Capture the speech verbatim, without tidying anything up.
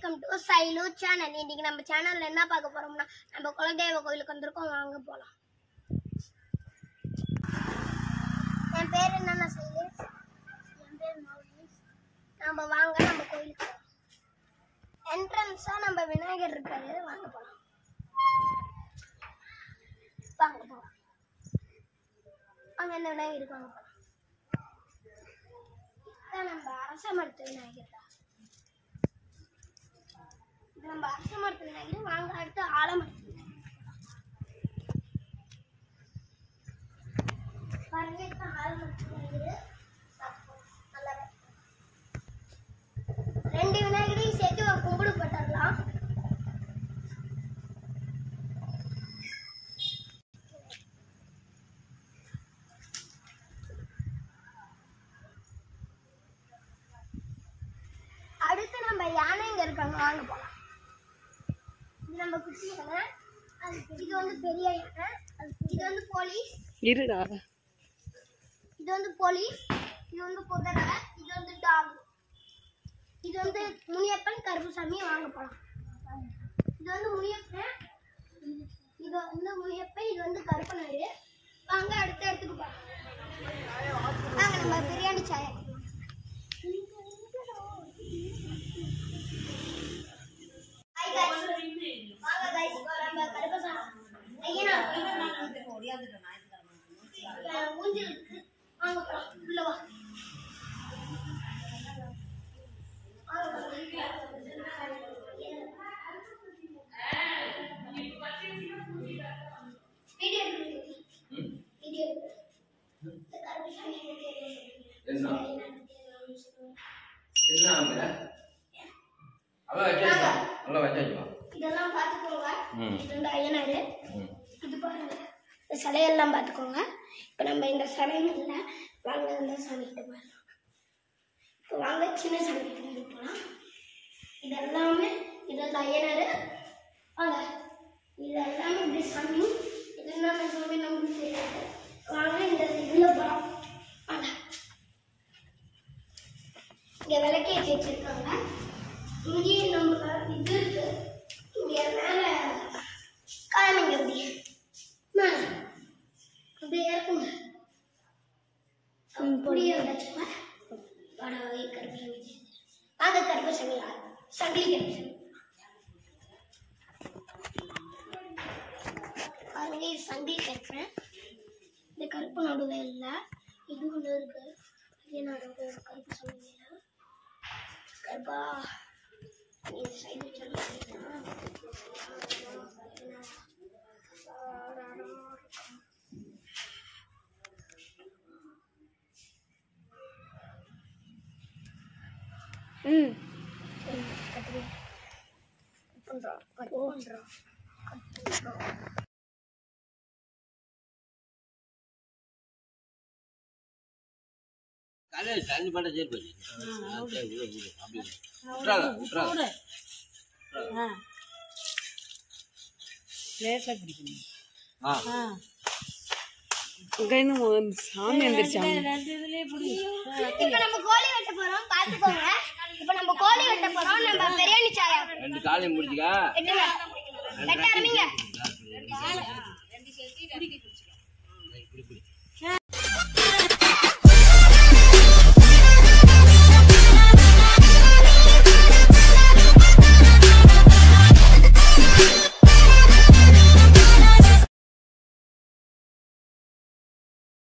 Welcome to Sailu channel. இன்னைக்கு நம்ம சேனல்ல என்ன பார்க்க போறோம்னா, நம்ம குலதெய்வ கோயிலுக்கு வந்திருக்கோம். வாங்க போலாம். என் பேர் என்னன்னா சைலு, என் பேர் மௌலிஸ். நம்ம வாங்க நம்ம கோயிலுக்கு. என்ட்ரன்ஸா நம்ம விநாயகர் இருக்காரு. வாங்க போலாம். வாங்க போலாம். அங்க என்ன விநாயகர் இருக்காங்க போலாம். நம்ம அரச மரத்து விநாயகர் தான். நம்ம அரச மரத்து விநாயகர். வாங்க அடுத்து ஆலமரத்து பாருங்க. ஆலமரத்து விநாயகர் ரெண்டு விநாயகரையும் சேர்த்து ஒரு கும்பிடு போட்டுடலாம். அடுத்து நம்ம யானைங்க இருக்காங்க. வாங்க போலாம். இது நம்ம குட்டி யானை, இது வந்து பெரிய யானை, இது வந்து போலீஸ் இருடா, இது வந்து போலீஸ், இது வந்து குதிரை, இது வந்து டாக், இது வந்து முனியப்பன் கருப்புசாமி. வாங்க போலாம். இது வந்து முனியப்பன், இது வந்து முனியப்பன், இது வந்து கருப்பனாரு. வாங்க அடுத்த இடத்துக்கு போலாம். வாங்க நம்ம பிரியாணி சாயா. இதெல்லாம் பார்த்துக்கோங்க. இது வந்து ஐயனாரு. இது பாருங்க, இந்த சிலையெல்லாம் பார்த்துக்கோங்க. இப்போ நம்ம இந்த சிலையில வாங்க இந்த சாமிக்கிட்ட போயிடலாம். இப்போ வாங்க சின்ன சாமிக்கிட்ட போகலாம். இதெல்லாமே இது வந்து ஐயனாரு. வாங்க இது எல்லாமே இப்படி சாமி. இது என்னென்ன சாமி நம்மளுக்கு தெரியாது. வாங்க இந்த இதில் போகலாம். வாங்க இங்கே விளக்கேற்றி வச்சிருக்காங்க. இங்கேயே நம்ம இது இருக்கு. இங்கே மேலே காமிங்க, அப்படி மேலே அப்படியே இருக்குங்க. அப்படியே வச்சுப்ப படம் கருப்பசாமி. அந்த கருப்பசாமி சங்கிலி கருப்பசாமி பாருங்க. இது சங்கிலி கருப்பேன். இந்த கருப்பு நடுவே இல்லை, இது ஒன்று இருக்கு. அதே நடுவே கருப்பசாமி இல்லை. கருப்பா நீங்க சைடு சொல்லுங்க. ம் கட்டுறோம் பண்றோம் பண்றோம் காலையில தண்ணி பட்ட சேர் போச்சு. விட்டுறாங்க விட்டுறாங்க. லேசா பிடிக்கணும். ஆ சாமி வந்துருச்சாங்க. இப்ப நம்ம கோழி வெட்ட போறோம், பாத்துக்கோங்க. இப்ப நம்ம கோழி வெட்ட போறோம். நம்ம பிரியாணி சாயா ரெண்டு காலையும் முடிச்சுக்கா. வெட்ட ஆரம்பிங்க.